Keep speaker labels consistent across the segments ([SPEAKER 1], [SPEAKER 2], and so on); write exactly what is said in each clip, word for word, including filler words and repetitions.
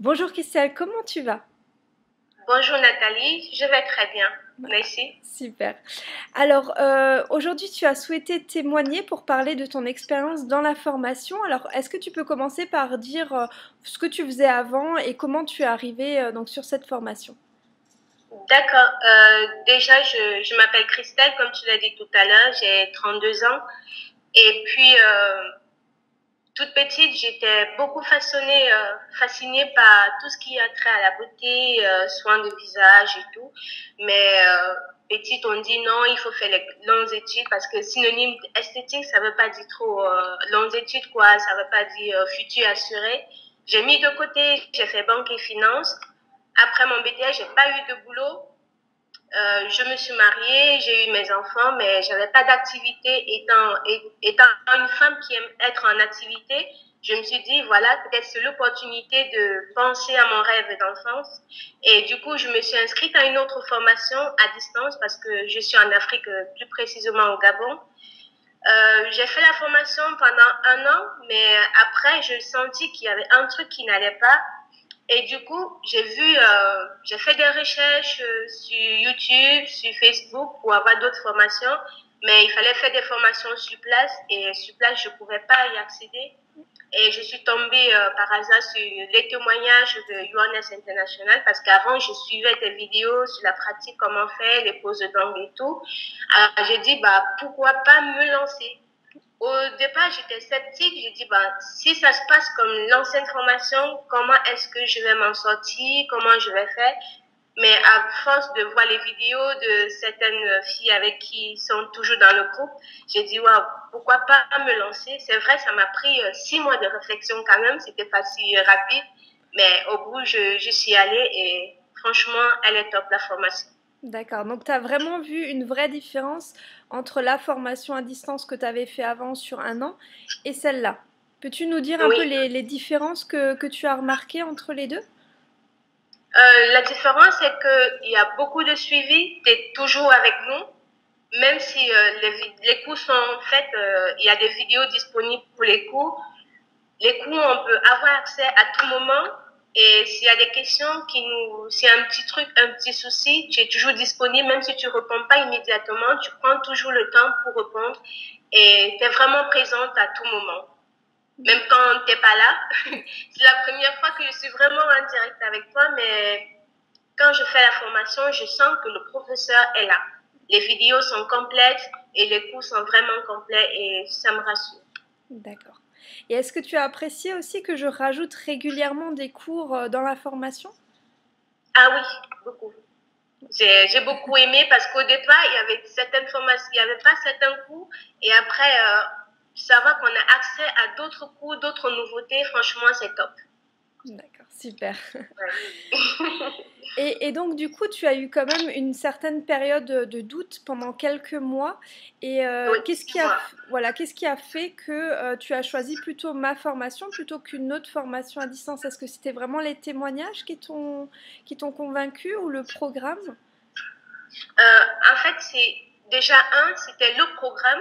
[SPEAKER 1] Bonjour Christelle, comment tu vas?
[SPEAKER 2] Bonjour Nathalie, je vais très bien. Merci.
[SPEAKER 1] Super. Alors, euh, aujourd'hui, tu as souhaité témoigner pour parler de ton expérience dans la formation. Alors, est-ce que tu peux commencer par dire euh, ce que tu faisais avant et comment tu es arrivé euh, donc sur cette formation?
[SPEAKER 2] D'accord. Euh, déjà, je, je m'appelle Christelle, comme tu l'as dit tout à l'heure, j'ai trente-deux ans. Et puis, euh, toute petite, j'étais beaucoup façonnée, euh, fascinée par tout ce qui a trait à la beauté, euh, soins de visage et tout. Mais euh, petite, on dit non, il faut faire les longues études parce que synonyme esthétique, ça veut pas dire trop euh, longues études, quoi. Ça veut pas dire euh, futur assuré. J'ai mis de côté, j'ai fait banque et finance. Après mon B T S, j'ai pas eu de boulot. Euh, je me suis mariée, j'ai eu mes enfants, mais j'avais pas d'activité. Étant, étant une femme qui aime être en activité, je me suis dit, voilà, peut-être c'est l'opportunité de penser à mon rêve d'enfance. Et du coup, je me suis inscrite à une autre formation à distance parce que je suis en Afrique, plus précisément au Gabon. Euh, j'ai fait la formation pendant un an, mais après, je sentis qu'il y avait un truc qui n'allait pas. Et du coup, j'ai vu, euh, j'ai fait des recherches euh, sur YouTube, sur Facebook pour avoir d'autres formations, mais il fallait faire des formations sur place et sur place, je ne pouvais pas y accéder. Et je suis tombée euh, par hasard sur les témoignages de U N S International parce qu'avant, je suivais des vidéos sur la pratique, comment faire, les poses d'ongles et tout. Alors, j'ai dit, bah, pourquoi pas me lancer? Au départ, j'étais sceptique. J'ai dit, bah, si ça se passe comme l'ancienne formation, comment est-ce que je vais m'en sortir? Comment je vais faire? Mais à force de voir les vidéos de certaines filles avec qui sont toujours dans le groupe, j'ai dit, waouh, pourquoi pas me lancer? C'est vrai, ça m'a pris euh, six mois de réflexion quand même. C'était pas si rapide. Mais au bout, je, je suis allée et franchement, elle est top, la formation.
[SPEAKER 1] D'accord, donc tu as vraiment vu une vraie différence entre la formation à distance que tu avais fait avant sur un an et celle-là. Peux-tu nous dire un peu
[SPEAKER 2] Oui.
[SPEAKER 1] les, les différences que, que tu as remarquées entre les deux?
[SPEAKER 2] Euh, la différence, c'est qu'il y a beaucoup de suivi. Tu es toujours avec nous. Même si euh, les, les cours sont faits, euh, il y a des vidéos disponibles pour les cours. Les cours, on peut avoir accès à tout moment. Et s'il y a des questions qui nous, s'il y a un petit truc, un petit souci, tu es toujours disponible. Même si tu ne réponds pas immédiatement, tu prends toujours le temps pour répondre. Et tu es vraiment présente à tout moment. Même quand tu n'es pas là. C'est la première fois que je suis vraiment en direct avec toi, mais quand je fais la formation, je sens que le professeur est là. Les vidéos sont complètes et les cours sont vraiment complets et ça me rassure.
[SPEAKER 1] D'accord. Et est-ce que tu as apprécié aussi que je rajoute régulièrement des cours euh, dans la formation?
[SPEAKER 2] Ah oui, beaucoup. J'ai j'ai beaucoup aimé parce qu'au départ, il y avait certaines formations, il n'y avait pas certains cours et après, euh, savoir qu'on a accès à d'autres cours, d'autres nouveautés, franchement, c'est top.
[SPEAKER 1] D'accord, super.
[SPEAKER 2] Ouais.
[SPEAKER 1] Et, et donc du coup, tu as eu quand même une certaine période de doute pendant quelques mois. Et euh,
[SPEAKER 2] Oui,
[SPEAKER 1] qu'est-ce
[SPEAKER 2] six
[SPEAKER 1] qui a,
[SPEAKER 2] mois.
[SPEAKER 1] f- voilà, qu'est-ce qui a fait que euh, tu as choisi plutôt ma formation plutôt qu'une autre formation à distance? Est-ce que c'était vraiment les témoignages qui t'ont qui t'ont convaincu ou le programme?
[SPEAKER 2] Euh, en fait, c'est déjà un, c'était le programme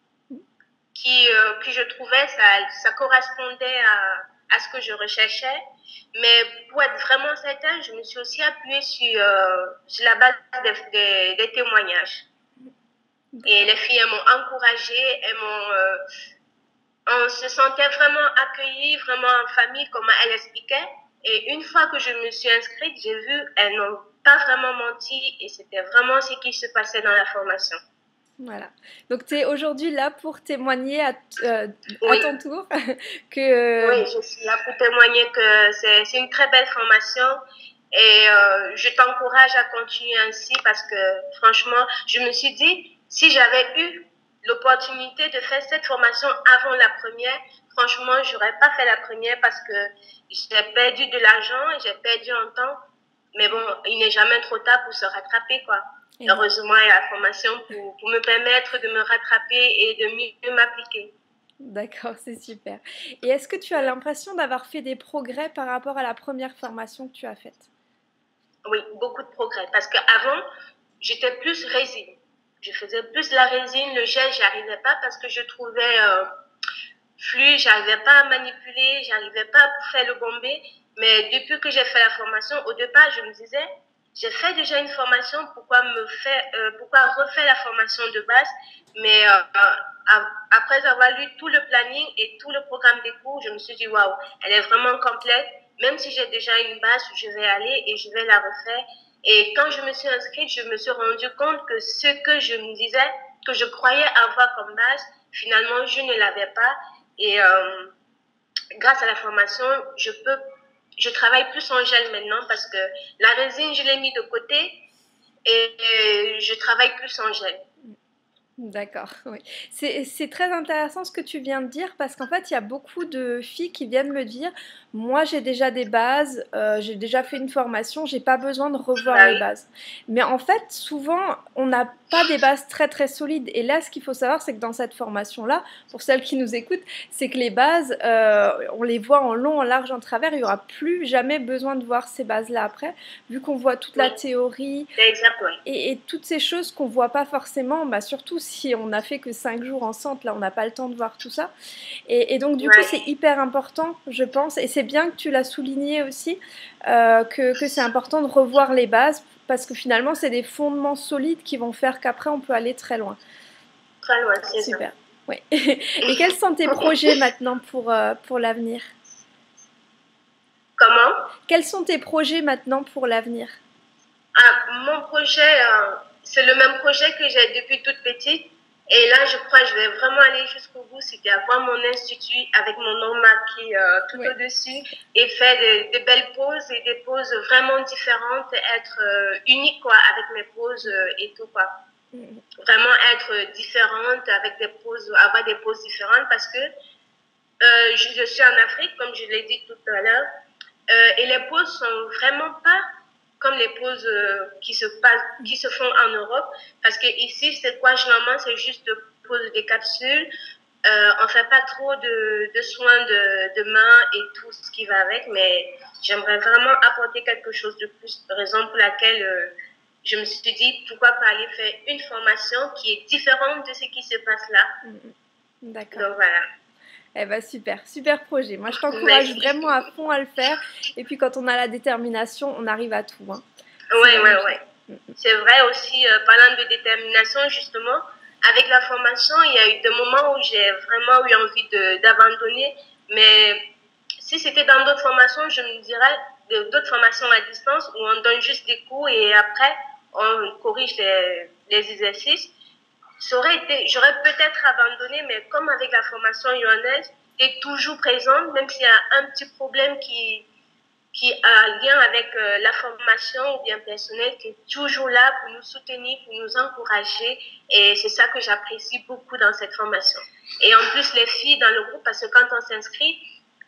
[SPEAKER 2] qui, euh, que je trouvais, ça, ça correspondait à, à ce que je recherchais. Mais pour être vraiment certain, je me suis aussi appuyée sur, euh, sur la base des, des, des témoignages. Et
[SPEAKER 1] D'accord.
[SPEAKER 2] les filles, elles m'ont encouragée, elles m'ont, euh, on se sentait vraiment accueillis, vraiment en famille, comme elle expliquait. Et une fois que je me suis inscrite, j'ai vu, elles n'ont pas vraiment menti et c'était vraiment ce qui se passait dans la formation.
[SPEAKER 1] Voilà. Donc tu es aujourd'hui là pour témoigner à, t- euh, à
[SPEAKER 2] Oui.
[SPEAKER 1] ton tour que
[SPEAKER 2] Oui, je suis là pour témoigner que c'est c'est une très belle formation et euh, je t'encourage à continuer ainsi parce que franchement, je me suis dit, si j'avais eu l'opportunité de faire cette formation avant la première, franchement, j'aurais pas fait la première parce que j'ai perdu de l'argent et j'ai perdu en temps. Mais bon, il n'est jamais trop tard pour se rattraper, quoi.
[SPEAKER 1] Exact.
[SPEAKER 2] Heureusement, il y a la formation pour, pour me permettre de me rattraper et de mieux m'appliquer.
[SPEAKER 1] D'accord, c'est super. Et est-ce que tu as l'impression d'avoir fait des progrès par rapport à la première formation que tu as faite?
[SPEAKER 2] Oui, beaucoup de progrès. Parce qu'avant, j'étais plus résine. Je faisais plus la résine, le gel, j'arrivais pas parce que je trouvais euh, fluide, j'arrivais pas à manipuler, j'arrivais pas à faire le bombé. Mais depuis que j'ai fait la formation, au départ, je me disais, j'ai fait déjà une formation, pourquoi me faire, euh, pourquoi refaire la formation de base? Mais euh, euh, après avoir lu tout le planning et tout le programme des cours, je me suis dit, waouh, elle est vraiment complète. Même si j'ai déjà une base, je vais aller et je vais la refaire. Et quand je me suis inscrite, je me suis rendu compte que ce que je me disais, que je croyais avoir comme base, finalement, je ne l'avais pas. Et euh, grâce à la formation, je peux, je travaille plus en gel maintenant parce que la résine, je l'ai mis de côté et je travaille plus en gel.
[SPEAKER 1] D'accord, oui. C'est c'est très intéressant ce que tu viens de dire parce qu'en fait, il y a beaucoup de filles qui viennent me dire, moi j'ai déjà des bases, euh, j'ai déjà fait une formation, j'ai pas besoin de revoir
[SPEAKER 2] Bah
[SPEAKER 1] les
[SPEAKER 2] oui,
[SPEAKER 1] bases. Mais en fait, souvent, on n'a pas des bases très très solides. Et là, ce qu'il faut savoir, c'est que dans cette formation-là, pour celles qui nous écoutent, c'est que les bases, euh, on les voit en long, en large, en travers. Il y aura plus jamais besoin de voir ces bases-là après, vu qu'on voit toute la
[SPEAKER 2] oui,
[SPEAKER 1] théorie,
[SPEAKER 2] c'est exact, oui.
[SPEAKER 1] et, et toutes ces choses qu'on voit pas forcément, bah surtout si on n'a fait que cinq jours en centre, là on n'a pas le temps de voir tout ça. Et, et donc du coup
[SPEAKER 2] Ouais,
[SPEAKER 1] c'est hyper important, je pense, et c'est bien que tu l'as souligné aussi, euh, que, que c'est important de revoir les bases, parce que finalement c'est des fondements solides qui vont faire qu'après on peut aller très loin.
[SPEAKER 2] très loin, c'est ça.
[SPEAKER 1] Super. Oui. Et quels sont tes projets maintenant pour, euh, pour l'avenir?
[SPEAKER 2] Comment?
[SPEAKER 1] Quels sont tes projets maintenant pour l'avenir?
[SPEAKER 2] Ah, mon projet, euh, c'est le même projet que j'ai depuis toute petite. Et là, je crois que je vais vraiment aller jusqu'au bout, c'est d'avoir mon institut avec mon nom marqué euh, tout
[SPEAKER 1] Oui.
[SPEAKER 2] au-dessus et faire de, de belles poses et des poses vraiment différentes, être euh, unique quoi, avec mes poses euh, et tout quoi.
[SPEAKER 1] Mhm.
[SPEAKER 2] Vraiment être différente avec des poses, avoir des poses différentes parce que euh, je, je suis en Afrique, comme je l'ai dit tout à l'heure, euh, et les poses sont vraiment pas comme les poses euh, qui se passent, qui se font en Europe, parce que ici c'est quoi généralement c'est juste de pose des capsules. Euh, on fait pas trop de, de soins de, de main et tout ce qui va avec, mais j'aimerais vraiment apporter quelque chose de plus. Raison pour laquelle euh, je me suis dit pourquoi pas aller faire une formation qui est différente de ce qui se passe là.
[SPEAKER 1] Mhm. D'accord.
[SPEAKER 2] Donc voilà.
[SPEAKER 1] Eh ben super, super projet. Moi, je t'encourage
[SPEAKER 2] Merci.
[SPEAKER 1] vraiment à fond à le faire. Et puis, quand on a la détermination, on arrive à tout, hein. C'est
[SPEAKER 2] Ouais, ouais,
[SPEAKER 1] magnifique.
[SPEAKER 2] ouais. C'est vrai aussi, euh, parlant de détermination, justement, avec la formation, il y a eu des moments où j'ai vraiment eu envie de- d'abandonner. Mais si c'était dans d'autres formations, je me dirais de- d'autres formations à distance où on donne juste des cours et après, on corrige les, les exercices. Ça aurait été, j'aurais peut-être abandonné, mais comme avec la formation lyonnaise, tu es toujours présente, même s'il y a un petit problème qui, qui a un lien avec euh, la formation ou bien personnel, qui est toujours là pour nous soutenir, pour nous encourager. Et c'est ça que j'apprécie beaucoup dans cette formation. Et en plus, les filles dans le groupe, parce que quand on s'inscrit,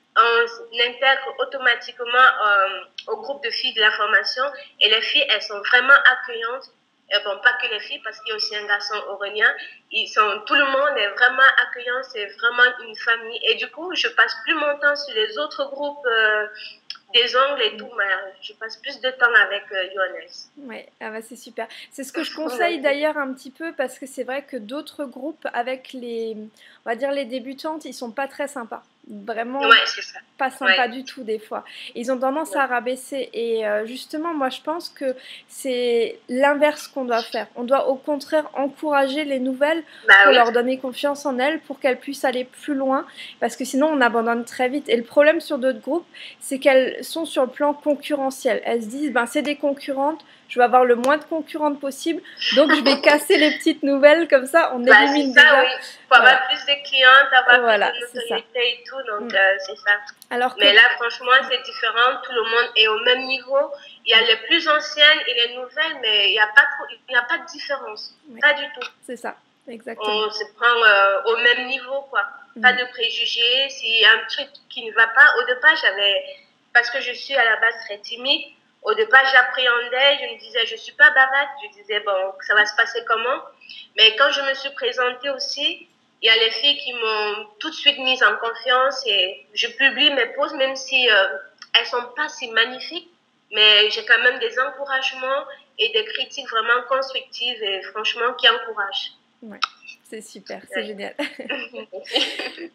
[SPEAKER 2] on intègre automatiquement euh, au groupe de filles de la formation. Et les filles, elles sont vraiment accueillantes. Euh, bon, pas que les filles, parce qu'il y a aussi un garçon oranien. Ils sont, tout le monde est vraiment accueillant, c'est vraiment une famille. Et du coup, je passe plus mon temps sur les autres groupes euh, des ongles et tout, mais je passe plus de temps avec euh, Johannes.
[SPEAKER 1] Ouais, ah bah c'est super. C'est ce que je conseille
[SPEAKER 2] Merci.
[SPEAKER 1] d'ailleurs un petit peu parce que c'est vrai que d'autres groupes avec les, on va dire les débutantes, ils sont pas très sympas. Vraiment
[SPEAKER 2] Ouais, c'est ça.
[SPEAKER 1] pas
[SPEAKER 2] Ouais,
[SPEAKER 1] sympas du tout des fois. Ils ont tendance
[SPEAKER 2] ouais.
[SPEAKER 1] à rabaisser et euh, justement moi je pense que c'est l'inverse qu'on doit faire. On doit au contraire encourager les nouvelles
[SPEAKER 2] Bah
[SPEAKER 1] pour
[SPEAKER 2] oui,
[SPEAKER 1] leur donner confiance en elles, pour qu'elles puissent aller plus loin parce que sinon on abandonne très vite. Et le problème sur d'autres groupes, c'est qu'elles sont sur le plan concurrentiel. Elles se disent, ben c'est des concurrentes, je vais avoir le moins de concurrentes possible, donc je vais casser les petites nouvelles, comme ça on
[SPEAKER 2] bah c'est
[SPEAKER 1] élimine
[SPEAKER 2] ça,
[SPEAKER 1] déjà.
[SPEAKER 2] oui. Faut
[SPEAKER 1] Voilà,
[SPEAKER 2] avoir plus de clientes, avoir plus
[SPEAKER 1] voilà,
[SPEAKER 2] de
[SPEAKER 1] c'est ça.
[SPEAKER 2] notoriété et tout,
[SPEAKER 1] Mm.
[SPEAKER 2] donc euh, c'est ça.
[SPEAKER 1] Alors que,
[SPEAKER 2] Mais là, franchement, c'est différent. Tout le monde est au même niveau. Il y a
[SPEAKER 1] mm,
[SPEAKER 2] les plus anciennes et les nouvelles, mais il n'y a pas trop, il n'y a pas de différence.
[SPEAKER 1] ouais,
[SPEAKER 2] Pas du tout.
[SPEAKER 1] c'est ça, exactement.
[SPEAKER 2] On se prend euh, au même niveau, quoi. Pas
[SPEAKER 1] Mm.
[SPEAKER 2] de préjugés. S'il y a un truc qui ne va pas, au départ, j'avais, parce que je suis à la base très timide, au départ, j'appréhendais, je me disais, je suis pas bavarde, je disais, bon, ça va se passer comment? Mais quand je me suis présentée aussi, il y a les filles qui m'ont tout de suite mise en confiance et je publie mes posts, même si euh, elles sont pas si magnifiques, mais j'ai quand même des encouragements et des critiques vraiment constructives et franchement qui encouragent.
[SPEAKER 1] Ouais, c'est super, c'est
[SPEAKER 2] Ouais.
[SPEAKER 1] génial.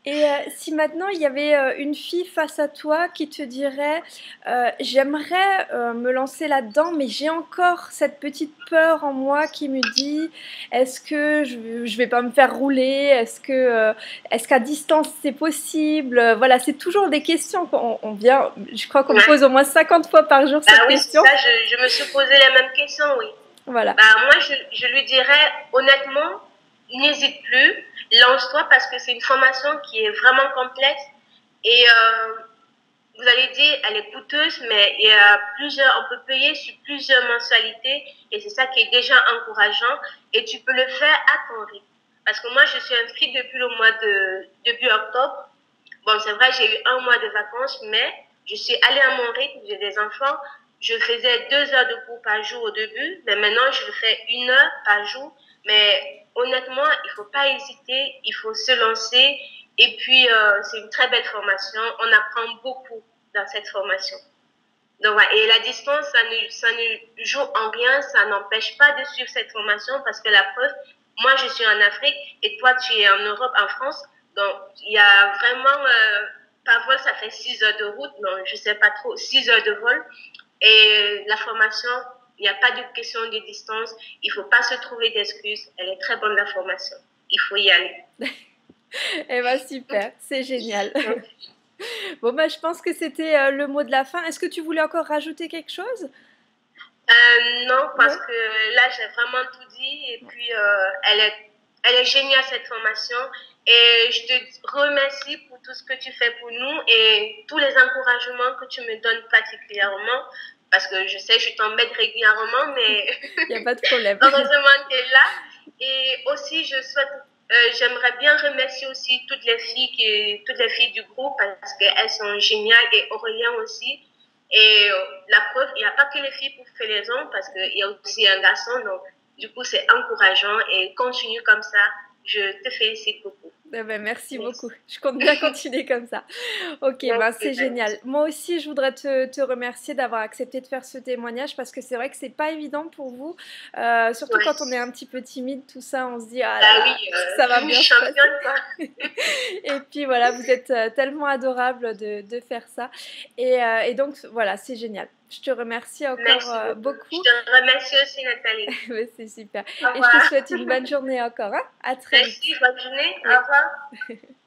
[SPEAKER 1] Et euh, si maintenant il y avait euh, une fille face à toi qui te dirait euh, j'aimerais euh, me lancer là-dedans, mais j'ai encore cette petite peur en moi qui me dit est-ce que je, je vais pas me faire rouler? Est-ce que euh, est-ce qu'à distance c'est possible? Euh, Voilà, c'est toujours des questions qu'on on vient. Je crois qu'on me
[SPEAKER 2] Ouais.
[SPEAKER 1] pose au moins cinquante fois par jour
[SPEAKER 2] Bah
[SPEAKER 1] cette
[SPEAKER 2] oui,
[SPEAKER 1] question.
[SPEAKER 2] c'est ça, je, je me suis posé la même question, oui.
[SPEAKER 1] Voilà.
[SPEAKER 2] Bah moi, je, je lui dirais honnêtement, n'hésite plus, lance-toi parce que c'est une formation qui est vraiment complexe et euh, vous allez dire, elle est coûteuse, mais il y a plusieurs, on peut payer sur plusieurs mensualités et c'est ça qui est déjà encourageant et tu peux le faire à ton rythme. Parce que moi, je suis inscrite depuis le mois de, début octobre. Bon, c'est vrai, j'ai eu un mois de vacances, mais je suis allée à mon rythme, j'ai des enfants. Je faisais deux heures de cours par jour au début, mais maintenant, je le fais une heure par jour. Mais honnêtement, il faut pas hésiter, il faut se lancer. Et puis, euh, c'est une très belle formation. On apprend beaucoup dans cette formation. Donc, voilà. Et la distance, ça ne, ça ne joue en rien, ça n'empêche pas de suivre cette formation parce que la preuve, moi, je suis en Afrique et toi, tu es en Europe, en France. Donc, il y a vraiment, euh, par vol, ça fait six heures de route. Non, je sais pas trop, six heures de vol. Et la formation, il n'y a pas de question de distance. Il faut pas se trouver d'excuses. Elle est très bonne, la formation. Il faut y aller.
[SPEAKER 1] Eh ben super, c'est génial. Bon bah je pense que c'était euh, le mot de la fin. Est-ce que tu voulais encore rajouter quelque chose?
[SPEAKER 2] Euh, non, parce
[SPEAKER 1] Ouais.
[SPEAKER 2] que là, j'ai vraiment tout dit. Et puis, euh, elle est, elle est géniale, cette formation. Et je te remercie pour tout ce que tu fais pour nous et tous les encouragements que tu me donnes particulièrement. Parce que je sais, je t'embête régulièrement, mais
[SPEAKER 1] Il n'y a pas de problème.
[SPEAKER 2] heureusement tu es là. Et aussi, je souhaite, euh, j'aimerais bien remercier aussi toutes les filles qui, toutes les filles du groupe parce qu'elles sont géniales et Aurélien aussi. Et euh, la preuve, il n'y a pas que les filles pour faire les hommes parce qu'il y a aussi un garçon. Donc, du coup, c'est encourageant et continue comme ça. Je te félicite beaucoup.
[SPEAKER 1] Eh ben, merci beaucoup.
[SPEAKER 2] Merci.
[SPEAKER 1] Je compte bien continuer comme ça. Ok, ben
[SPEAKER 2] Merci,
[SPEAKER 1] c'est génial. Moi aussi, je voudrais te, te remercier d'avoir accepté de faire ce témoignage parce que c'est vrai que c'est pas évident pour vous. Euh, surtout
[SPEAKER 2] ouais.
[SPEAKER 1] quand on est un petit peu timide, tout ça, on se dit ah là
[SPEAKER 2] Bah
[SPEAKER 1] là,
[SPEAKER 2] oui,
[SPEAKER 1] ça va
[SPEAKER 2] euh,
[SPEAKER 1] bien se passer.
[SPEAKER 2] championne quoi.
[SPEAKER 1] Et puis voilà, vous êtes euh, tellement adorable de, de faire ça. Et, euh, et donc voilà, c'est génial. Je te remercie encore
[SPEAKER 2] Merci
[SPEAKER 1] euh,
[SPEAKER 2] beaucoup. Je
[SPEAKER 1] beaucoup.
[SPEAKER 2] te remercie aussi, Nathalie.
[SPEAKER 1] Ouais, c'est super.
[SPEAKER 2] Au
[SPEAKER 1] Et je te
[SPEAKER 2] revoir.
[SPEAKER 1] souhaite une bonne journée encore, hein. À très vite.
[SPEAKER 2] Merci, bonne journée. Au
[SPEAKER 1] Oui.
[SPEAKER 2] revoir.